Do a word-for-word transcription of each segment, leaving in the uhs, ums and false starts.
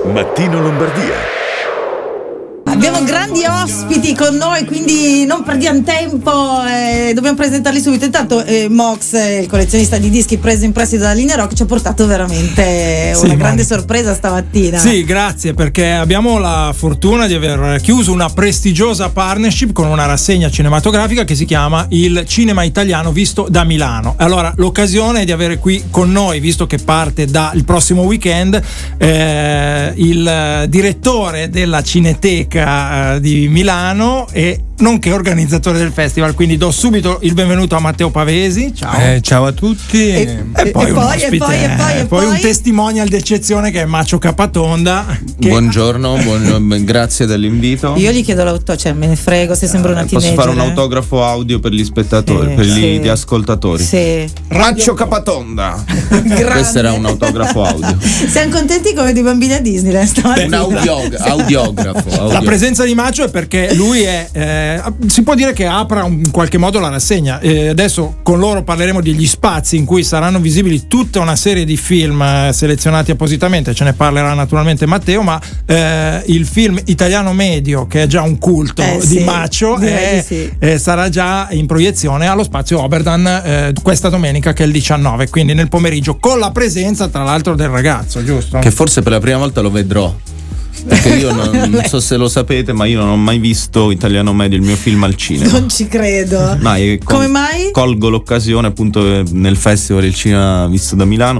Mattino Lombardia. Abbiamo grandi ospiti con noi, quindi non perdiamo tempo, eh, dobbiamo presentarli subito. Intanto eh, Mox, eh, il collezionista di dischi preso in prestito dalla Linea Rock, ci ha portato veramente sì, una grande ma... sorpresa stamattina. Sì, grazie, perché abbiamo la fortuna di aver chiuso una prestigiosa partnership con una rassegna cinematografica che si chiama Il Cinema Italiano Visto da Milano. Allora, l'occasione è di avere qui con noi, visto che parte dal prossimo weekend, eh, il direttore della Cineteca di Milano e nonché organizzatore del festival, quindi do subito il benvenuto a Matteo Pavesi. Ciao. Eh, ciao a tutti. E, e, poi, e, un poi, ospite, e poi e poi e poi poi un testimonial d'eccezione che è Macio Capatonda. Che... Buongiorno, buon... grazie dell'invito. Io gli chiedo l'autografo, cioè me ne frego se sembra una teenager. Posso fare un autografo audio per gli spettatori, sì, per sì. gli ascoltatori? Sì. Macio Capatonda. Questo era un autografo audio. Siamo contenti come dei bambini a Disneyland stamattina. Un audiog- audiografo, audiografo. La presenza di Macio è perché lui è eh, si può dire che apra in qualche modo la rassegna. Eh, adesso con loro parleremo degli spazi in cui saranno visibili tutta una serie di film eh, selezionati appositamente, ce ne parlerà naturalmente Matteo, ma eh, il film italiano medio, che è già un culto eh, di sì, Macio, è, sì. eh, sarà già in proiezione allo Spazio Oberdan eh, questa domenica, che è il diciannove, quindi nel pomeriggio, con la presenza tra l'altro del ragazzo, giusto? Che forse per la prima volta lo vedrò. Perché io non, non so se lo sapete, ma io non ho mai visto Italiano Medio, il mio film, al cinema. Non ci credo. Mai, col- Come mai? Colgo l'occasione appunto nel festival Il Cinema Visto da Milano.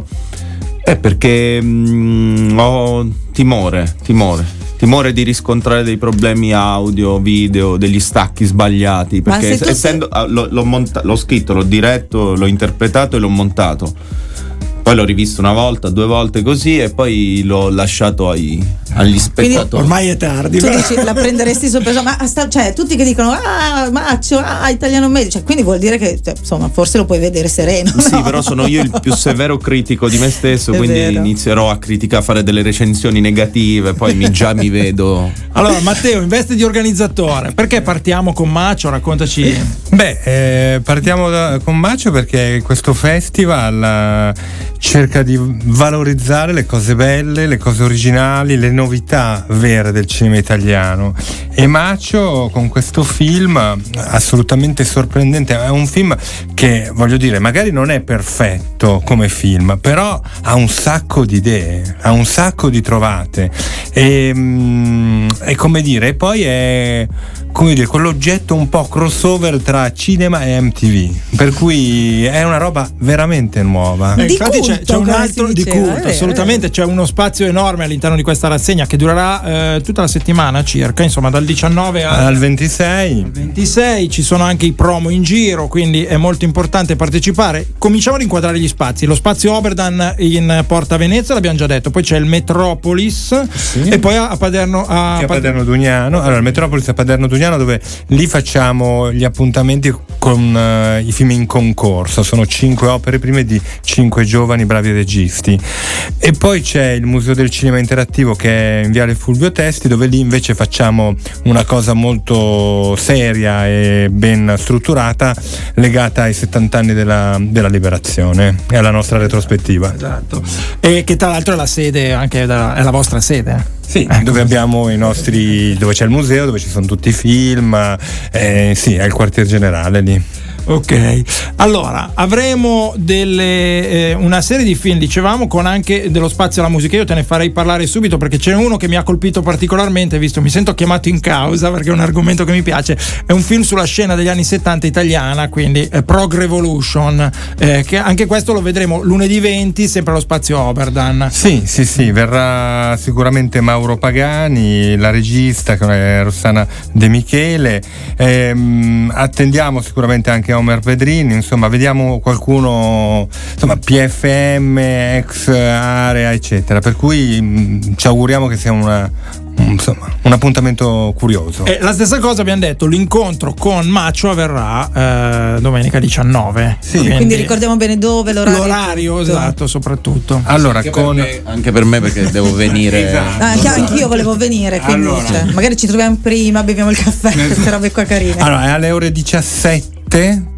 È perché mh, ho timore, timore. Timore di riscontrare dei problemi audio, video, degli stacchi sbagliati. Perché se essendo sei... l'ho, l'ho, monta- l'ho scritto, l'ho diretto, l'ho interpretato e l'ho montato. Poi l'ho rivisto una volta, due volte così, e poi l'ho lasciato ai, agli spettatori. Quindi, ormai è tardi. Tu dici, la prenderesti sul peso, ma sta, cioè tutti che dicono ah Macio, ah Italiano Medio, cioè, quindi vuol dire che cioè, insomma forse lo puoi vedere sereno. Sì, no? però sono io il più severo critico di me stesso, È quindi vero. inizierò a criticare, a fare delle recensioni negative, poi mi, già mi vedo. Allora Matteo, in veste di organizzatore, perché partiamo con Macio? Raccontaci. Beh, eh, partiamo da, con Macio perché questo festival eh, cerca di valorizzare le cose belle, le cose originali, le novità vere del cinema italiano, e Macio con questo film assolutamente sorprendente, è un film che, voglio dire, magari non è perfetto come film, però ha un sacco di idee, ha un sacco di trovate, e, mm, e come dire, e poi è come dire, quell'oggetto un po' crossover tra cinema e M T V, per cui è una roba veramente nuova. Eh, Di infatti culto, c'è, c'è un come altro si di diceva, culto, eh, assolutamente, eh. c'è uno spazio enorme all'interno di questa rassegna che durerà eh, tutta la settimana circa, insomma dal diciannove al Al ventisei. ventisei, ci sono anche i promo in giro, quindi è molto importante partecipare. Cominciamo ad inquadrare gli spazi. Lo spazio Oberdan in Porta Venezia, l'abbiamo già detto, poi c'è il Metropolis, sì. E poi a Paderno a, a Paderno Dugnano. Allora, il Metropolis a Paderno Dugnano, dove lì facciamo gli appuntamenti con uh, i film in concorso. Sono cinque opere prime di cinque giovani bravi registi. E poi c'è il Museo del Cinema Interattivo, che è in Viale Fulvio Testi, dove lì invece facciamo una cosa molto seria e ben strutturata, legata ai settanta anni della, della liberazione e alla nostra retrospettiva. Esatto. E che tra l'altro è la sede anche della, è la vostra sede. Sì, dove abbiamo i nostri, dove c'è il museo, dove ci sono tutti i film, eh, sì, è il quartier generale lì. Ok, allora avremo delle, eh, una serie di film, dicevamo, con anche dello spazio alla musica. Io te ne farei parlare subito perché c'è uno che mi ha colpito particolarmente, visto mi sento chiamato in causa perché è un argomento che mi piace. È un film sulla scena degli anni settanta italiana, quindi eh, Prog Revolution, eh, che anche questo lo vedremo lunedì venti sempre allo spazio Oberdan. Sì, sì, sì, verrà sicuramente Mauro Pagani, la regista, che è Rossana De Michele. Ehm, attendiamo sicuramente anche Omer Pedrini, insomma vediamo qualcuno, insomma P F M, ex area eccetera, per cui mh, ci auguriamo che sia una, insomma, un appuntamento curioso. E la stessa cosa abbiamo detto, l'incontro con Macio avverrà eh, domenica diciannove. Sì. Quindi, quindi ricordiamo bene dove, l'orario. L'orario, esatto, soprattutto. Allora, anche, con... per me, anche per me perché devo venire. Esatto. Ah, anche, anch'io volevo venire, quindi Allora. cioè, magari ci troviamo prima, beviamo il caffè, queste robe qua carine. Allora, è alle ore diciassette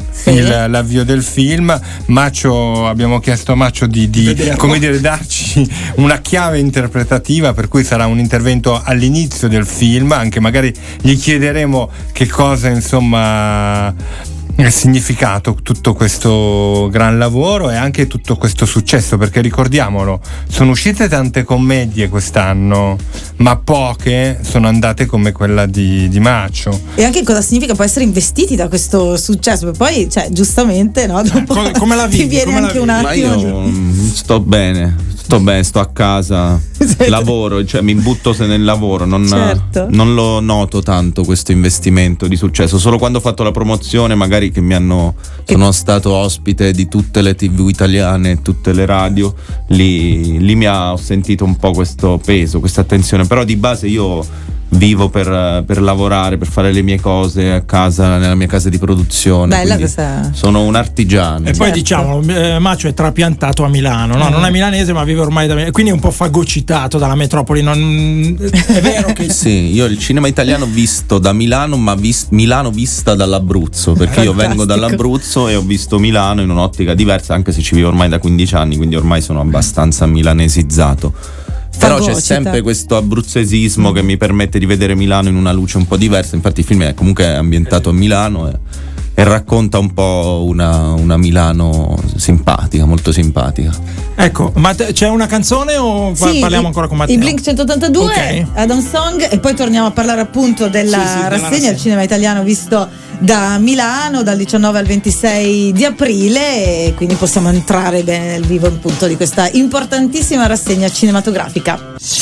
Sì. il, l'avvio del film. Macio, abbiamo chiesto a Macio di, di come dire, darci una chiave interpretativa, per cui sarà un intervento all'inizio del film, anche magari gli chiederemo che cosa insomma è significato tutto questo gran lavoro e anche tutto questo successo, perché ricordiamolo, sono uscite tante commedie quest'anno, ma poche sono andate come quella di, di Macio. E anche cosa significa poi essere investiti da questo successo, poi cioè giustamente no, dopo come, come la vivi, ti viene come anche la un vivi? attimo. Ma io di... sto bene, sto bene, sto a casa, lavoro, cioè mi butto se nel lavoro, non, certo. non lo noto tanto questo investimento di successo, solo quando ho fatto la promozione magari che mi hanno che... sono stato ospite di tutte le tivù italiane, tutte le radio, lì, lì mi ha ho sentito un po' questo peso, questa attenzione, però di base io vivo per, per lavorare, per fare le mie cose a casa, nella mia casa di produzione. Bella questa... Sono un artigiano. E certo. poi diciamo, eh, Macio è trapiantato a Milano, no? Mm. Non è milanese, ma vive ormai da Milano, quindi è un po' fagocitato dalla metropoli. Non... È vero che sì, io il cinema italiano visto da Milano, ma vis... Milano vista dall'Abruzzo, perché io vengo dall'Abruzzo e ho visto Milano in un'ottica diversa, anche se ci vivo ormai da quindici anni, quindi ormai sono abbastanza milanesizzato. Però c'è sempre questo abruzzesismo che mi permette di vedere Milano in una luce un po' diversa. Infatti il film è comunque ambientato a Milano e, e racconta un po' una, una Milano simpatica, molto simpatica. Ecco, ma te, c'è una canzone o sì, parliamo ancora con Matteo? I Blink centottantadue, okay. Adam Song, e poi torniamo a parlare appunto della sì, sì, della rassegna rassegna. del cinema italiano visto da Milano dal diciannove al ventisei di aprile, e quindi possiamo entrare bene nel vivo appunto di questa importantissima rassegna cinematografica.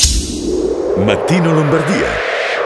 Mattino Lombardia.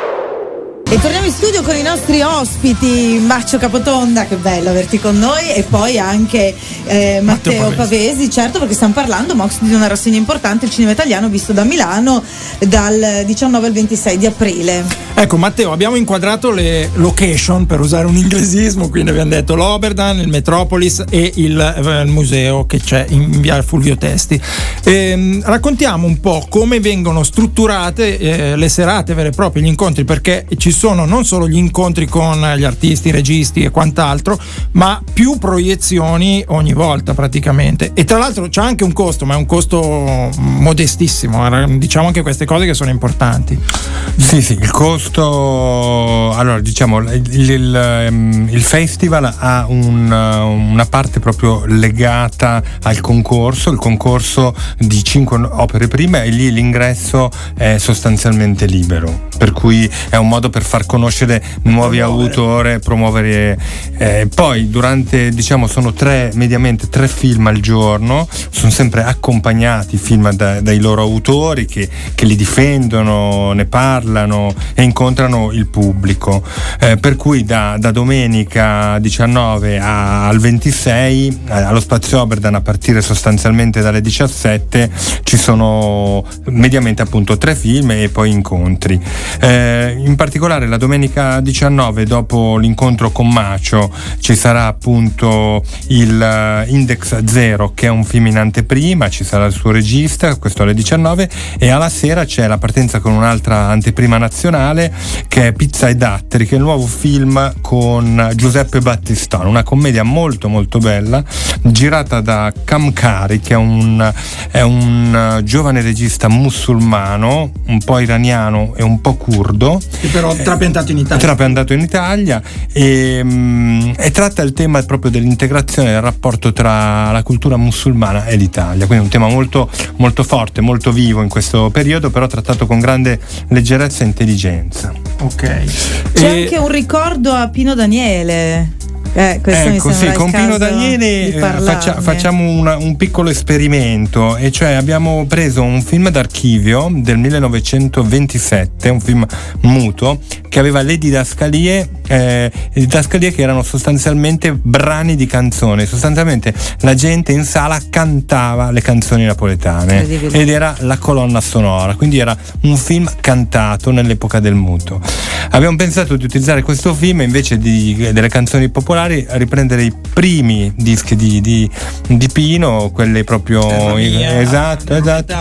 E torniamo in studio con i nostri ospiti, Macio Capotonda, che bello averti con noi, e poi anche eh, Matteo, Matteo Pavesi. Pavesi, certo, perché stiamo parlando, Mox, di una rassegna importante, il cinema italiano visto da Milano dal diciannove al ventisei di aprile. Ecco Matteo, abbiamo inquadrato le location, per usare un inglesismo, quindi abbiamo detto l'Oberdan, il Metropolis e il, eh, il museo che c'è in via Fulvio Testi. E, raccontiamo un po' come vengono strutturate eh, le serate vere e proprie, gli incontri, perché ci sono non solo gli incontri con gli artisti, i registi e quant'altro, ma più proiezioni ogni volta praticamente. E tra l'altro c'è anche un costo, ma è un costo modestissimo, diciamo anche queste cose che sono importanti. Sì, sì, il costo, allora diciamo il, il, il festival ha un, una parte proprio legata al concorso, il concorso di cinque opere prime, e lì l'ingresso è sostanzialmente libero, per cui è un modo per far conoscere nuovi promuovere. autori, promuovere. Eh, poi durante, diciamo, sono tre, mediamente tre film al giorno, sono sempre accompagnati film da, dai loro autori che, che li difendono, ne parlano e incontrano il pubblico. Eh, per cui da, da domenica diciannove a, al ventisei eh, allo Spazio Oberdan, a partire sostanzialmente dalle diciassette, ci sono mediamente appunto tre film e poi incontri. Eh, in particolare la domenica diciannove, dopo l'incontro con Macio, ci sarà appunto il Index Zero, che è un film in anteprima, ci sarà il suo regista, questo alle diciannove, e alla sera c'è la partenza con un'altra anteprima nazionale che è Pizza e Datteri, che è il nuovo film con Giuseppe Battistano, una commedia molto molto bella, girata da Kamkari, che è un, è un giovane regista musulmano, un po' iraniano e un po' curdo, che però trapiantato in Italia. Trapiantato in Italia e, mh, e tratta il tema proprio dell'integrazione, del rapporto tra la cultura musulmana e l'Italia, quindi un tema molto, molto forte, molto vivo in questo periodo, però trattato con grande leggerezza e intelligenza. Ok. C'è e... anche un ricordo a Pino Daniele. Eh, ecco, sì, con Pino Daniele eh, faccia, facciamo una, un piccolo esperimento, e cioè abbiamo preso un film d'archivio del millenovecentoventisette, un film muto che aveva le didascalie, eh, le didascalie che erano sostanzialmente brani di canzoni, sostanzialmente la gente in sala cantava le canzoni napoletane ed era la colonna sonora, quindi era un film cantato nell'epoca del muto. Abbiamo pensato di utilizzare questo film invece di, delle canzoni popolari, a riprendere i primi dischi di, di, di Pino, quelli proprio mia, esatto, esatto,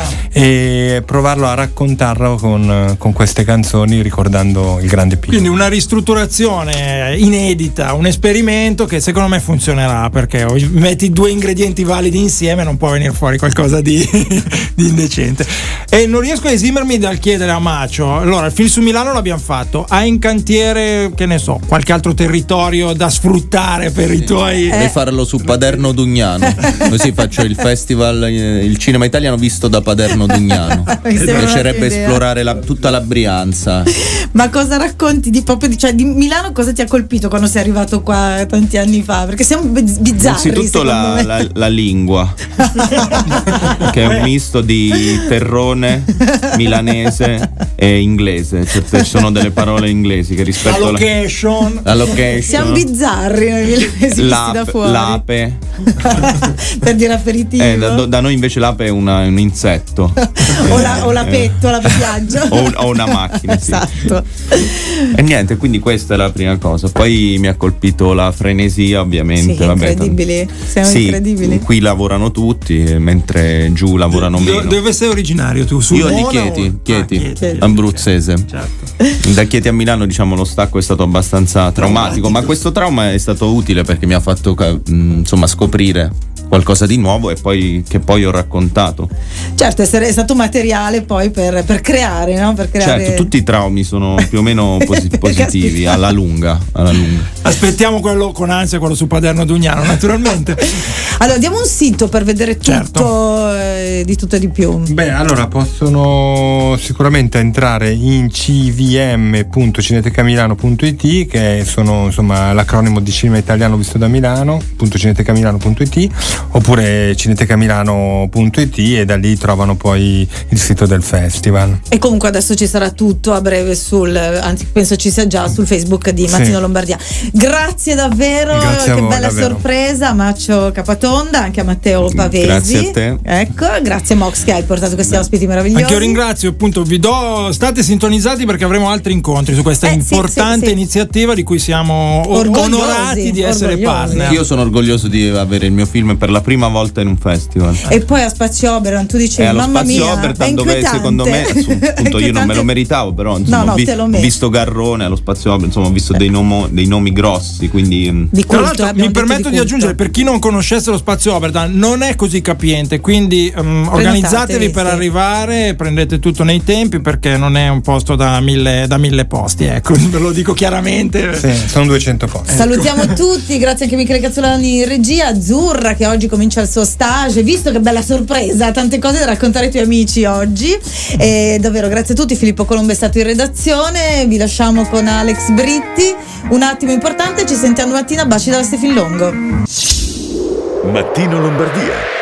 e provarlo a raccontarlo con, con queste canzoni ricordando il grande Pino. Quindi una ristrutturazione inedita, un esperimento che secondo me funzionerà, perché metti due ingredienti validi insieme non può venire fuori qualcosa di, di indecente. E non riesco a esimermi dal chiedere a Macio, allora il film su Milano l'abbiamo fatto, hai in cantiere, che ne so, qualche altro territorio da sfruttare per sì. i tuoi... Devi farlo su Paderno Dugnano, così faccio il festival, il cinema italiano visto da Paderno Dugnano. Mi piacerebbe esplorare la, tutta la Brianza. Ma cosa racconti di proprio di, cioè, di Milano? Cosa ti ha colpito quando sei arrivato qua tanti anni fa? Perché siamo bizzarri. Innanzitutto la, la, la lingua che è un misto di terrone, milanese e inglese, cioè, ci sono delle parole inglesi che rispetto la location, alla, la location siamo bizzarri noi milanesi da fuori. L'ape per dire aperitivo, eh, da, da noi invece l'ape è una, un insetto o, la, o la petto, la viaggio o, o una macchina sì. Esatto. E niente, quindi questa è la prima cosa. Poi mi ha colpito la frenesia, ovviamente. Sì, vabbè, incredibili, siamo sì, incredibili. Qui lavorano tutti, mentre giù lavorano Do, meno. Dove sei originario tu? Su Io Mona di Chieti, o... Chieti, ah, Chieti. Abruzzese. Certo. Da Chieti a Milano, diciamo, lo stacco è stato abbastanza traumatico, ma questo trauma è stato utile perché mi ha fatto insomma scoprire qualcosa di nuovo e poi che poi ho raccontato. Certo, essere, è stato materiale poi per, per creare, no? Per creare... Certo, tutti i traumi sono più o meno posi- positivi alla lunga, alla lunga. Aspettiamo quello con ansia, quello su Paderno Dugnano, naturalmente. Allora, diamo un sito per vedere tutto, certo. eh, di tutto e di più. Beh, allora possono sicuramente entrare in c v m punto cineteca milano punto i t, che sono insomma l'acronimo di Cinema Italiano Visto da Milano, punto cineteca milano punto i t, oppure cineteca milano punto i t, e da lì trovano poi il sito del festival. E comunque adesso ci sarà tutto a breve sul, anzi penso ci sia già sul Facebook di Mattino sì. Lombardia. Grazie davvero, Grazie che voi, bella davvero. sorpresa a Macio Capatonda, anche a Matteo Pavesi. Grazie a te. Ecco, grazie Mox che hai portato questi ospiti meravigliosi. Anche io ringrazio, appunto, vi do, state sintonizzati perché avremo altri incontri su questa eh, importante sì, sì, sì. iniziativa di cui siamo orgogliosi, onorati di essere orgogliosi. partner. Io sono orgoglioso di avere il mio film per la prima volta in un festival. E poi a Spazio Oberon tu dicevi, e allo mamma Spazio mia, Obertan, dove secondo me appunto io non me lo meritavo, però insomma, no, no, ho, vi- te lo ho visto Garrone allo Spazio Obertan, insomma ho visto dei, nomo, dei nomi grossi, quindi di tra culto, l'altro mi permetto di, di aggiungere, per chi non conoscesse lo Spazio Obertan, non è così capiente, quindi um, organizzatevi per sì. arrivare, prendete tutto nei tempi, perché non è un posto da mille, da mille posti, ecco, ve lo dico chiaramente. Sì, sono duecento posti. Salutiamo tutti, grazie anche a Michele Cazzolani in regia, Azzurra che oggi comincia il suo stage, visto che bella sorpresa, tante cose da raccontare ai tuoi amici oggi, e davvero grazie a tutti. Filippo Colombo è stato in redazione, vi lasciamo con Alex Britti, un attimo importante, ci sentiamo domattina, baci da Stefin Longo. Mattino Lombardia.